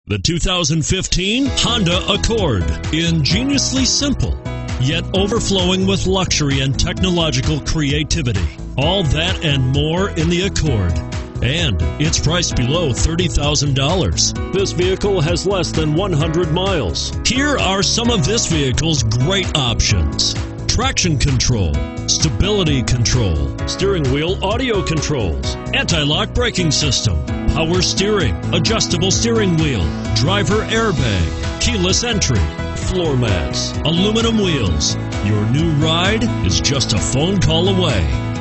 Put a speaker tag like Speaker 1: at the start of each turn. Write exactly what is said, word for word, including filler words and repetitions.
Speaker 1: The two thousand fifteen Honda Accord. Ingeniously simple, yet overflowing with luxury and technological creativity. All that and more in the Accord. And it's priced below thirty thousand dollars. This vehicle has less than one hundred miles. Here are some of this vehicle's great options: traction control, stability control, steering wheel audio controls, anti-lock braking system, power steering, adjustable steering wheel, driver airbag, keyless entry, floor mats, aluminum wheels. Your new ride is just a phone call away.